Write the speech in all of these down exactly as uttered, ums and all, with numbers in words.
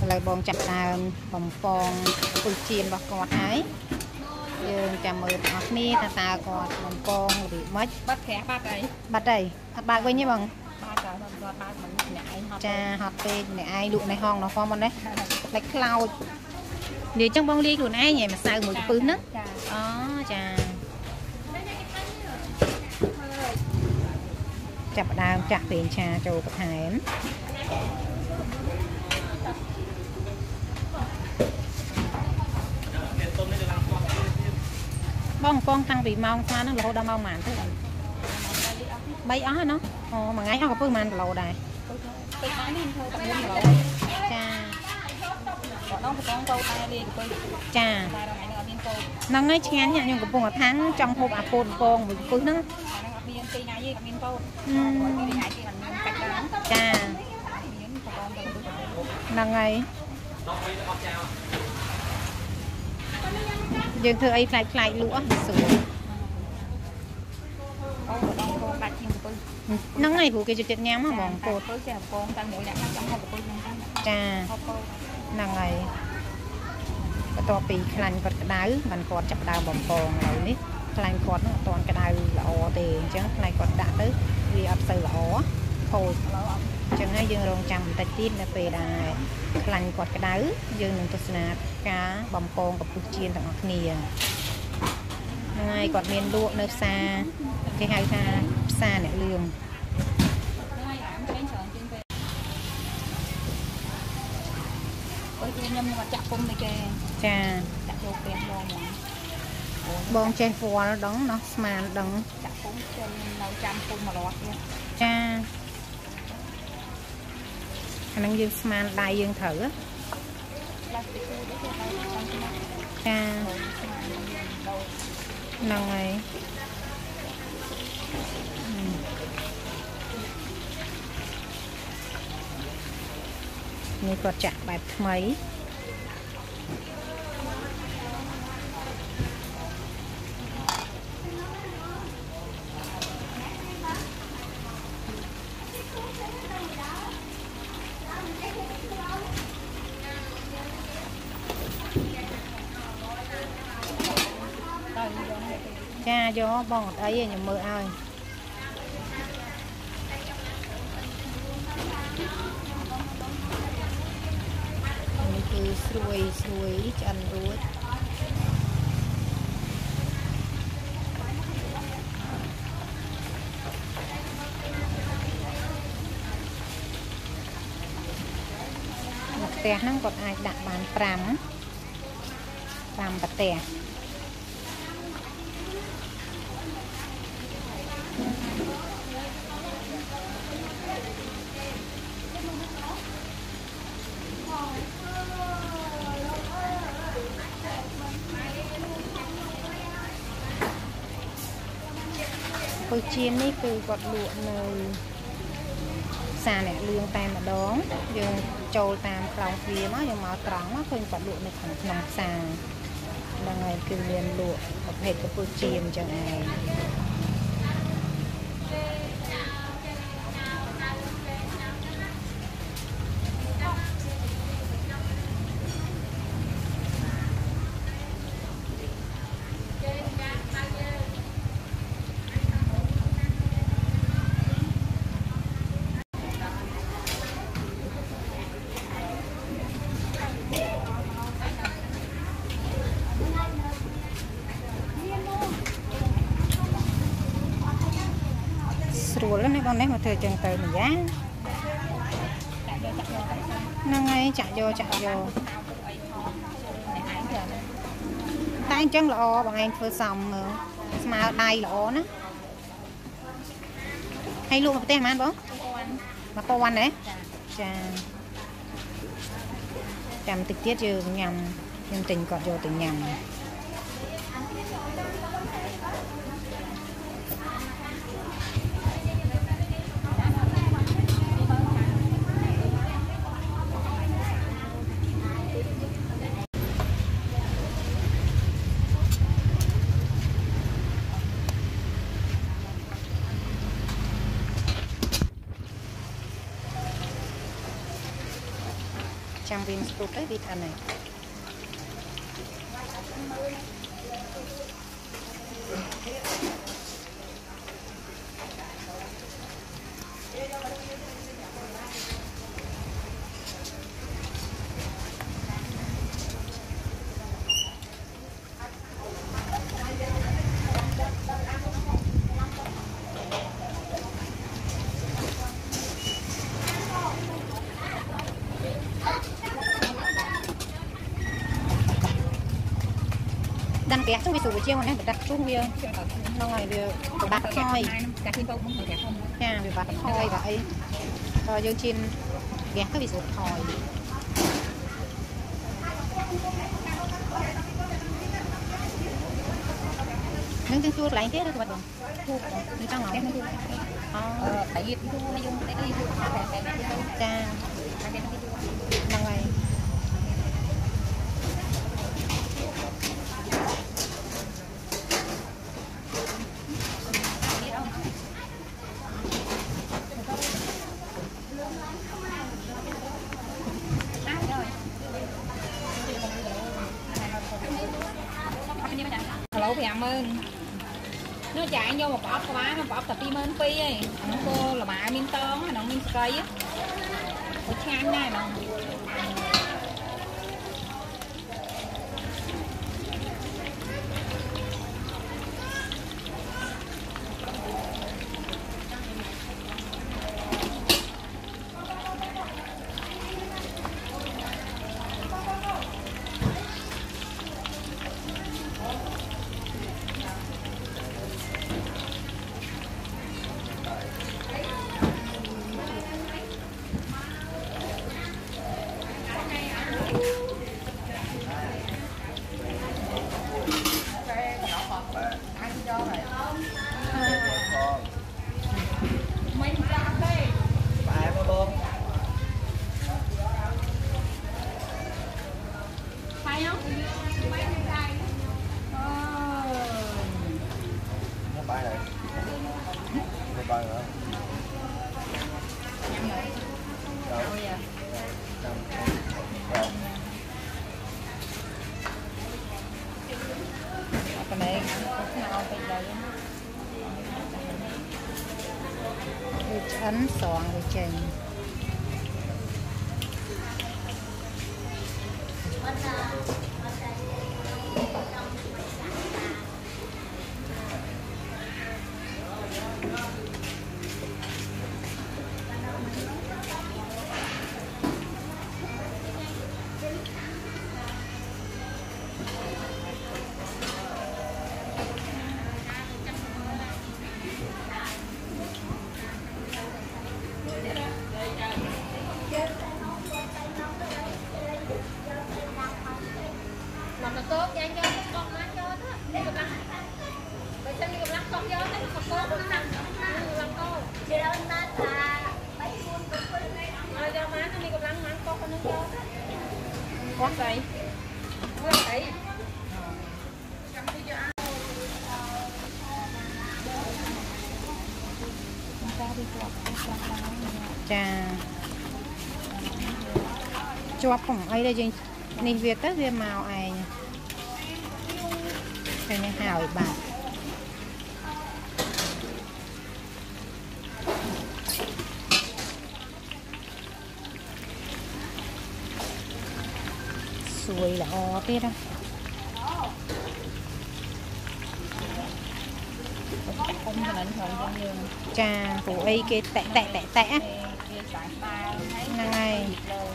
lời bông chặt là bông phong cùi chiên và cọt ấy dương chạm mười ngọt mi ta ta cọt bông phong bị mất bắt khẽ bắt đây bắt đây bắt ba quay như bằng ba cha học tên này ai đụng này hòn nó phong con đấy lấy cloud để trong bông ly của ai nhỉ mà sao một cái pứ nữa đó cha chặt đào chặt tiền trà trầu bạc hải bông con tăng bị mau xa nó lâu đau mau màn thế này bay ó nó ồ mà ngay có phương màn lâu đài cha cha nó ngay chén nha nhưng cũng một tháng trong hộp à phôn con mình cứ nó cha là ngày dương thưa ấy phải phải lúa nó ngày của cái chuyện nhám mà bỏng cột cha là ngày to bị khăn cột cái đáy mình cột chặt đào bỏng còn rồi nít khăn cột nó toàn cái đào lọ tiền chứ khăn cột đã tới vì ập sờ lọ thôi chẳng hay dương rong chăm tay tít là về đài khăn cột cái đáy dương đừng tôi nạt cá bỏng cònกับchiên thằng ngọc nìa ngay cột miền lụa nơi xa cái hai tha xa nè lường cha bông trên phò nó đóng nó mà đóng cha anh dương man đai dương thử cha nào ngàyนี่ก็จะแบบไหมcha gió bong ấy nhà mưa ai xuôi xuôi chân ruột một tè nó còn ai đặt bàn pram pram bát tè cùi chiênนี่คือกดลวกเลยซาเนี่ยเลี้ยงตามมาดองยังโจลตามกลางเวียมั้งยังมาตรังมั้งคือกดลวกในขันขนมซาดังไงคือเรียนลวกประเภทกับคùยchiênจังไงrồi lắm con đấy mà thời trường từ mình giá nó ngay chạy vô chạy vô tay chân lọ bằng anh phơi xong nữa mà đây lọ nó hay luôn một tên mà ăn bố mà cô ăn đấy chà chầm trực tiếp chưa nhầm nhưng tình còn vô tình nhầm trăm viên tốt đấy vịt ăn này đan kẹt trong cái sủi chiên này đặt xuống bia nó ngoài bia bạc thôi nha bia bạc thôi vậy rồi dương chiên ghét cái vị sủi thôi những chân chua lại thế đó các bạn chua như trong ngõ tại vì chua nó dùng cái cái cha năm ngày Hello thì em ơn nó chạy vô một bọc quá nó bọc tập đi mến pi ấy nó cô là bà miên tôm nó miên cây á có chán này nó ấn xoàn để chèn tốt vậy cho con má cho đó đi gặp lăng rồi sao đi gặp lăng con vô thấy con cô con lăng lăng cô đi đâu anh ta là mấy con con rồi cho má nó đi gặp lăng má con con nó vô đó con vậy con vậy cha cho phòng ấy đây nên việc các viên màu ai cái này hào bà xuôi là o thế đó cha của ấy cái tệ tệ tệ tệ này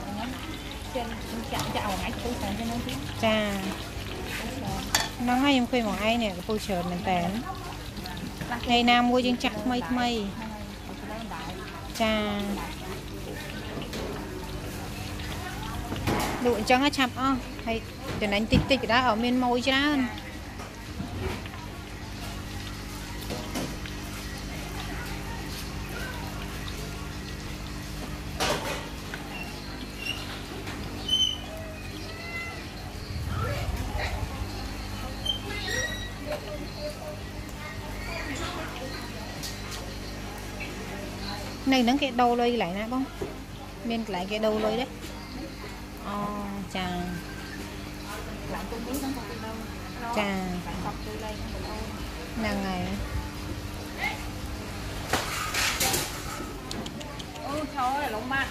cha nó ngay em khuyên một ai nè cái bôi trơn mình tén ngày nào mua chân chặt mây mây cha đụi cho nó chập ó hay cho nên tịch tịch đã ở miền môi chứ đó này nắng cái đầu lôi lại nè không miền lại cái đầu lôi đấy Ồ, chà. Lại tôi biết nó không đi đâu. Chà. Bạn học tôi đây không đâu. Nàng ngày. Ôi trời ơi, lộn mặt.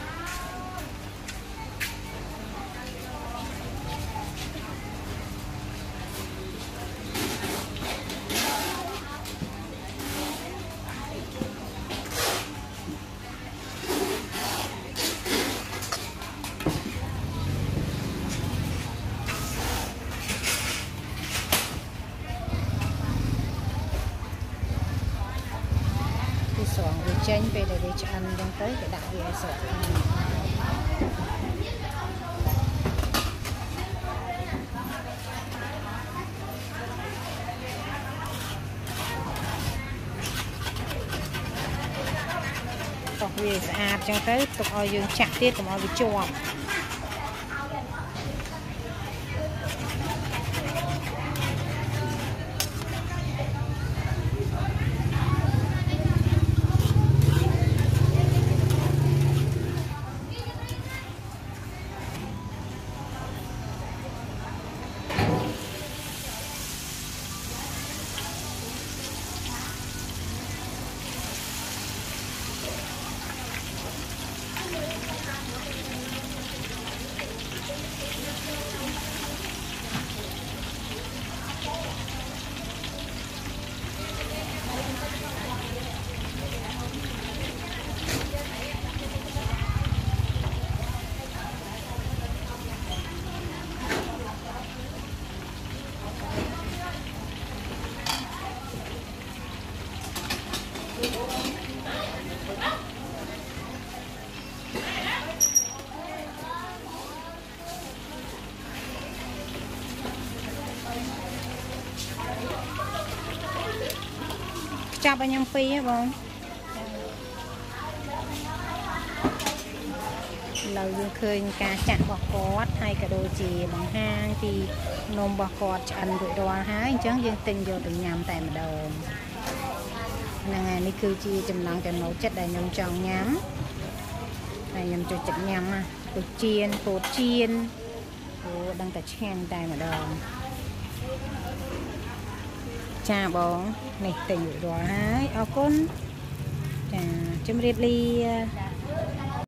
Soạn về chênh về để về cho ăn đang tới cái đạo về soạn tộc về sạch cho tới tộc ở dương chặt tiết của mọi bị chua chắp anh em phi á bông lâu dương khơi cá chặn bọc cót hay cả đôi chì bằng hang thì nôm bọc cót ăn rụi đo hái chẳng dương tinh vô từng nhằm tại mà đầu là ngày ní cư chi chùm lăng cho nấu chất đầy nông tròn nhắm này nhằm cho chất nhắm à cột chiên cột chiên đang tại chen tại mà đầu cha bóng này tình rủi đo hái ao côn chà chấm riết ly